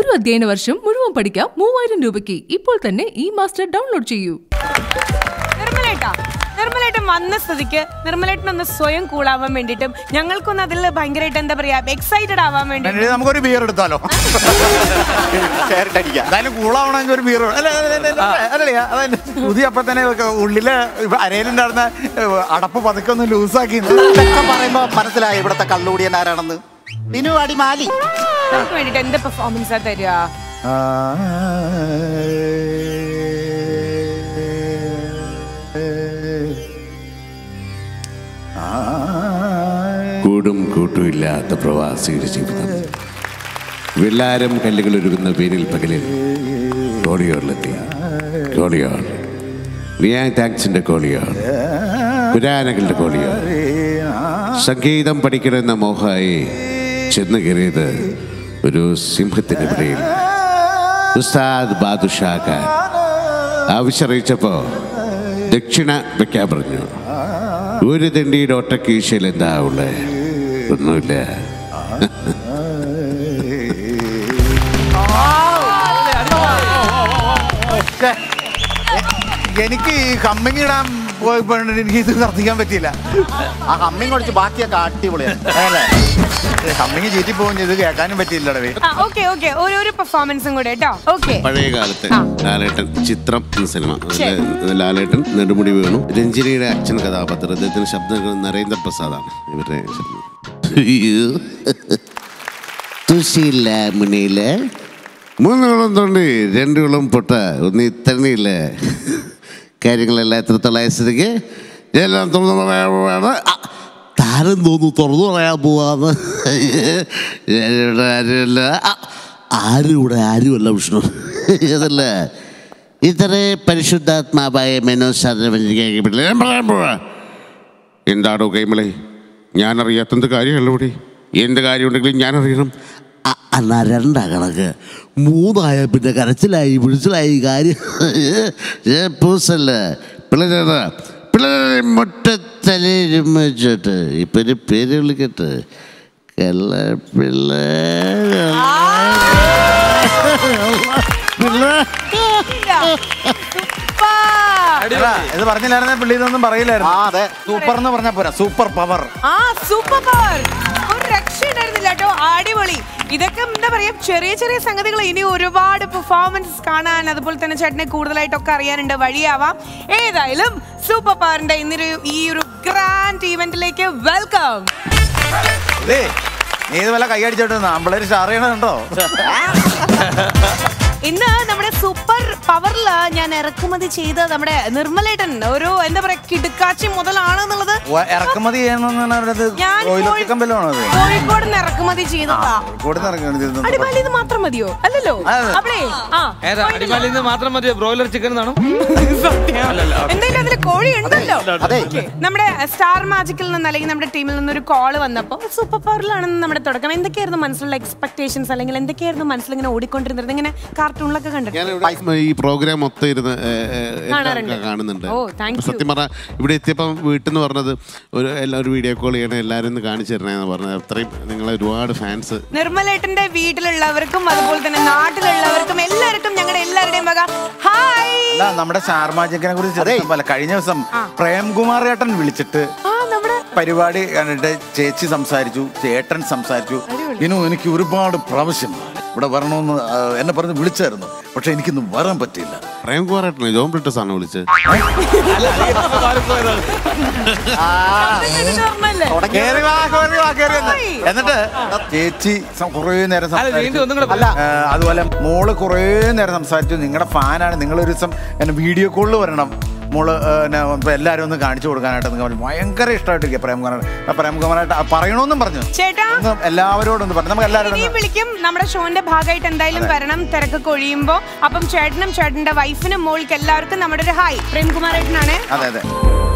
ഒരു അധ്യയന വർഷം മുഴുവൻ പഠിക്കാം 3000 രൂപയ്ക്ക്. ഇപ്പോൾ തന്നെ ഈ മാസ്റ്റർ ഡൗൺലോഡ് ചെയ്യൂ. നിർമ്മലേട്ടൻ വന്ന സ്ഥിതിക്ക് നിർമ്മലേട്ടനൊന്ന് സ്വയം കൂളാവാൻ വേണ്ടിട്ടും ഞങ്ങൾക്കൊന്ന് അതിൽ ഭയങ്കരമായിട്ട് എന്താ പറയാ എക്സൈറ്റഡ് ആവാൻ വേണ്ടി നമുക്കൊരു ബിയർ എടുത്താലോ? കൂളാവണമെങ്കിൽ ഒരു ബിയർ. പുതിയ അപ്പൊ തന്നെ ഉള്ളില് അരയിലുണ്ടായിരുന്ന അടപ്പ് പതുക്കെ ഒന്ന് ലൂസാക്കി പറയുമ്പോ മനസ്സിലായി ഇവിടത്തെ കള്ളുകൂടിയൻ ആരാണെന്ന്. അടിമാലി വേണ്ടിട്ട് എന്ത് പെർഫോമൻസാ തരിക? കൂടും കൂട്ടുമില്ലാത്ത പ്രവാസിയുടെ ജീവിതം. വെള്ളാരം കല്ലുകൾ ഒരുക്കുന്ന പേരിൽ പകലിൽ കോളിയോറിലെത്തിയ കോളിയോർ, റിയാങ് താങ്ക്സിന്റെ കോളിയോർ, പുരാനകളുടെ കോളിയോർ. സംഗീതം പഠിക്കണമെന്ന മോഹമായി ചെന്ന് കയറിയത് ഒരു സിംഹത്തിന്റെ പിടിയിൽ. ഉസ്താദ് ബാദുഷാ ഖാൻ ആവശ്യമറിയിച്ചപ്പോ ദക്ഷിണ വെക്കാൻ പറഞ്ഞു. ഒരു തെണ്ടിയുടെ ഒറ്റ കീശയിൽ എന്താ ഉള്ളേ? ഒന്നുമില്ല. എനിക്ക് ഈ കമ്മിങ് ഇടാൻ പോയപ്പോഴും എനിക്ക് ഇത് ശ്രദ്ധിക്കാൻ പറ്റിയില്ല. ആ കമ്മിങ് കുറച്ച് ബാക്കിയൊക്കെ അടിപൊളിയാണ്. കമ്മിങ് ചീറ്റി പോകും, ഇത് കേൾക്കാനും പറ്റിയില്ല. ഒരു പെർഫോമൻസും കൂടെ കേട്ടോ. പഴയ കാലത്ത് ലാലേട്ടൻ ചിത്രം എന്ന സിനിമ, ലാലേട്ടൻ നെടുമുടി വേണു, രഞ്ജിനിയുടെ അച്ഛൻ കഥാപാത്രം, അദ്ദേഹത്തിന്റെ ശബ്ദം നരേന്ദ്രപ്രസാദാണ് ഇവരുടെ ശബ്ദം. തുശിയില്ല മുന്നില് 3 കുളം തൊണ്ടി 2 കുളം പൊട്ട ഒന്ന് ഇത്തരണിയില്ല. കാര്യങ്ങളെല്ലാം എത്രത്തോളം സ്ഥിതിക്ക് എല്ലാം തുറന്നു പറയാൻ പോവാണ്. താരം തോന്നുന്നു തുറന്നു പറയാൻ പോവാന്ന്. ആരുമല്ല, ആരുമല്ല വിഷ്ണു. അതല്ല ഇത്ര പരിശുദ്ധാത്മാവായ ഞാൻ പറയാൻ പോവാ. എന്താണോ കൈമളെ, ഞാനറിയാത്തത് കാര്യമല്ല ഇവിടെ. എന്ത് കാര്യമുണ്ടെങ്കിലും ഞാനറിയണം. എന്നാ 2 കണക്ക് 3 പിന്നെ കരച്ചിലായി വിളിച്ചിലായി കാര്യം. പൂസല്ല പിള്ളേരെ മുട്ടത്തലയിട്ട് ഇപ്പൊ ഒരു പേര് വിളിക്കട്ടെ, കള്ള പിള്ളേർ. ഇത് പറഞ്ഞില്ലായിരുന്നെ പിള്ളേരൊന്നും പറയില്ലായിരുന്നു. അതെ, സൂപ്പർ എന്ന് പറഞ്ഞാ പോരാ, സൂപ്പർ പവർ. സൂപ്പർ പവർ ഒരു രക്ഷയുണ്ടായിരുന്നില്ല കേട്ടോ. അടിപൊളി. ഇതൊക്കെ എന്താ പറയാ, ചെറിയ ചെറിയ സംഗതികൾ. ഇനി ഒരുപാട് പെർഫോമൻസ് കാണാൻ, അതുപോലെ തന്നെ ചേട്ടനെ കൂടുതലായിട്ടൊക്കെ അറിയാനുണ്ട്, വഴിയാവാം. ഏതായാലും സൂപ്പർ പവറിന്റെ ഈ ഒരു ഗ്രാൻഡ് ഇവന്റിലേക്ക് വെൽക്കം. നീ ഇത് വല്ല കൈയടിച്ചോട്ട് നമ്മളൊരു സ്റ്റാർ ചെയ്യണുണ്ടോ? ഇന്ന് നമ്മുടെ സൂപ്പർ പവറില് ഞാൻ ഇറക്കുമതി ചെയ്ത നമ്മുടെ നിർമ്മലേട്ടൻ ഒരു എന്താ പറയാ കിടുക്കാച്ചി മുതലാണെന്നുള്ളത് ഇറക്കുമതി കോഴിക്കോട് ഇറക്കുമതി ചെയ്തതാ. അടിമാലിന്ന് മാത്രം മതിയോ? അല്ലല്ലോ, അടിമാലിന്ന് മാത്രം മതിയോ? ബ്രോയിലർ ചിക്കൻ എന്നാണോ? എന്തായാലും അതില് കോഴി ഉണ്ടല്ലോ. നമ്മുടെ സ്റ്റാർ മാജിക്കിൽ നിന്ന് അല്ലെങ്കിൽ നമ്മുടെ ടീമിൽ നിന്ന് ഒരു കോള് വന്നപ്പോ സൂപ്പർ പവറിലാണെന്ന് നമ്മുടെ തുടക്കം. എന്തൊക്കെയായിരുന്നു മനസ്സിലുള്ള എക്സ്പെക്ടേഷൻസ്, അല്ലെങ്കിൽ എന്തൊക്കെയായിരുന്നു മനസ്സിൽ ഇങ്ങനെ ഓടിക്കൊണ്ടിരുന്നത്? ഇങ്ങനെ കാർട്ടൂണിലൊക്കെ കണ്ടിട്ടുണ്ട്, ഈ പ്രോഗ്രാം മൊത്തം ഇരുന്ന് കാണുന്നുണ്ട്. സത്യം പറഞ്ഞാൽ ഇവിടെ എത്തിയപ്പോൾ വീട്ടിൽ നിന്ന് പറഞ്ഞത് ഒരു വീഡിയോ കോൾ ചെയ്യണം, എല്ലാവരും ഒന്ന് കാണിച്ചു തരണേന്ന് പറഞ്ഞത്. അത്രയും നിങ്ങളെ ഒരുപാട് ഫാൻസ്. നിർമ്മലേട്ടന്റെ വീട്ടിലുള്ളവർക്കും അതുപോലെ തന്നെ നാട്ടിലുള്ളവർക്കും എല്ലാവർക്കും ഞങ്ങളുടെ എല്ലാവരുടെയും വക ഹായ്. നമ്മുടെ സ്റ്റാർ മാജിക്കിനെ കുറിച്ച് കഴിഞ്ഞ ദിവസം പ്രേംകുമാർ ഏട്ടൻ വിളിച്ചിട്ട് പരിപാടി കണ്ടിട്ട് ചേച്ചി സംസാരിച്ചു, ചേട്ടൻ സംസാരിച്ചു. എനിക്ക് ഒരുപാട് പ്രാവശ്യം ഇവിടെ വരണമെന്ന് എന്നെ പറഞ്ഞ് വിളിച്ചായിരുന്നു, പക്ഷെ എനിക്കൊന്നും വരാൻ പറ്റിയില്ല. പ്രേംകുമാർ ഏട്ടനെ ജോൺ ബ്രിട്ടസ് ആണ് വിളിച്ചത്. എന്നിട്ട് ചേച്ചി കുറേ നേരം അതുപോലെ മോള് കുറേ നേരം സംസാരിച്ചു. നിങ്ങളുടെ ഫാനാണ്, നിങ്ങളൊരു ദിവസം എന്നെ വീഡിയോ കോളിൽ വരണം, മോള് എല്ലാരും ഒന്ന് കാണിച്ചു കൊടുക്കാനായിട്ട് നിങ്ങൾ ഭയങ്കര ഇഷ്ടമായിട്ടിരിക്കുക. പ്രേംകുമാറായിട്ട് പറയണമെന്നും പറഞ്ഞു. എല്ലാവരോടും ഒന്ന് പറഞ്ഞു. നമുക്ക് എല്ലാവരും വിളിക്കും. നമ്മുടെ ഷോന്റെ ഭാഗമായിട്ട് എന്തായാലും വരണം, തിരക്കൊക്കെ ഒഴിയുമ്പോ. അപ്പം ചേട്ടനും ചേട്ടന്റെ വൈഫിനും മോൾക്ക് എല്ലാവർക്കും നമ്മുടെ ഒരു ഹായ്. പ്രേംകുമാറായിട്ടാണ്. അതെ.